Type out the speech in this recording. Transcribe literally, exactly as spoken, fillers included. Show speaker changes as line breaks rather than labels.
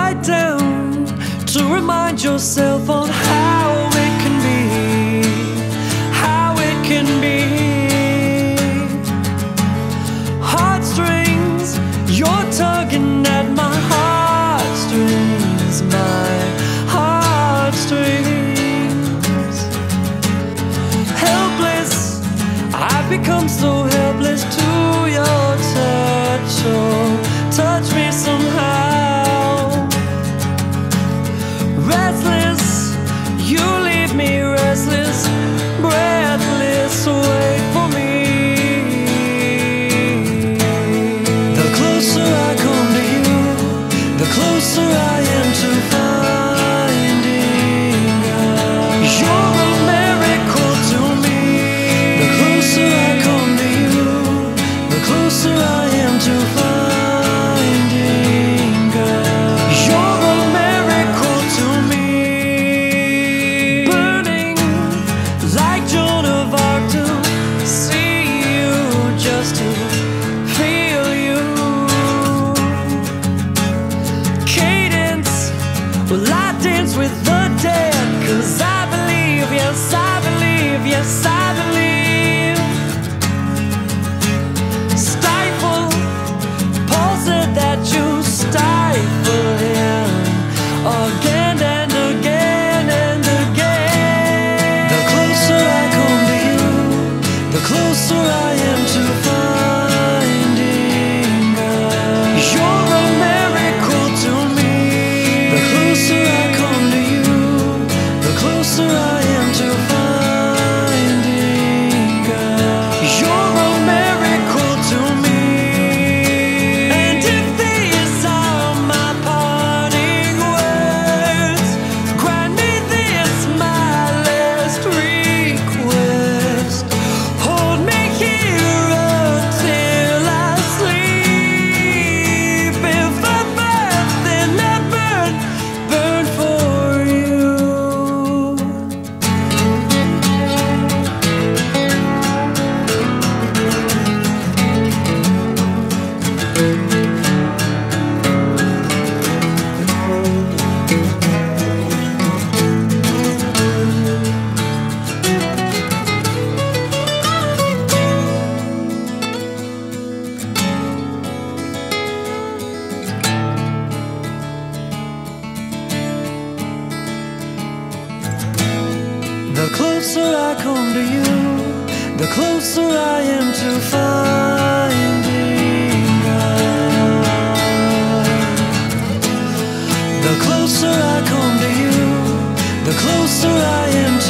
write down to remind yourself on how it can be, how it can be. Heartstrings, you're tugging at my heartstrings, my heartstrings. Helpless, I've become so helpless to your touch. Oh, touch me somehow. Restless, you leave me restless, breathless, wait for me. The closer I come to you, the closer I am to finding God. You're a miracle to me. The closer I come to you, the closer I am to finding God. You're a miracle to me. Burning like Joan of Arc to see you, just to feel you. Cadence, well I dance with the dead, 'cause I believe, yes I believe, yes I believe. Stifle, Paul said that you stifle him again and again and again. The closer I come to you, the closer I am to finding God. You're a miracle to me. The closer I come to you, the closer I am to finding God. You're a miracle to me. And if these are my parting words, grant me this my last request. Hold me here until I sleep. If I burn, then I burn, burn for you. The closer I come to you, the closer I am to finding God. The closer I come to you, the closer I am to